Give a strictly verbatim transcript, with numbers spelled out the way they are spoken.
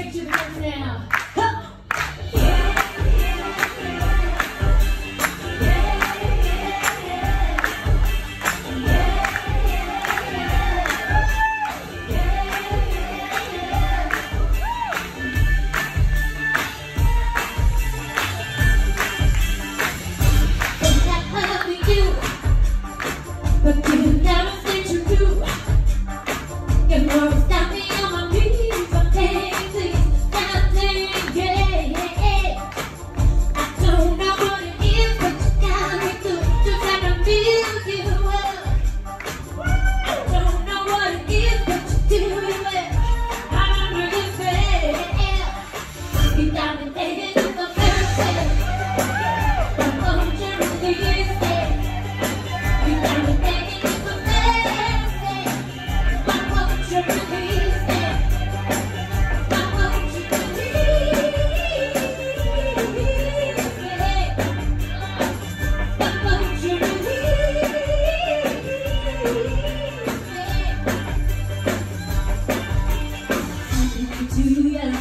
take you to the next now. But you never said you do. You never stop me on my knees. I'm dancing, dancing, yeah. I don't know what it is, but you got me to just have to feel you up. I don't know what it is, but you do it well. I don't understand. You got me taking to the first step. But won't you release it? You got me taking to the next step. But won't you release it? But won't you release it? But won't you release it? To you.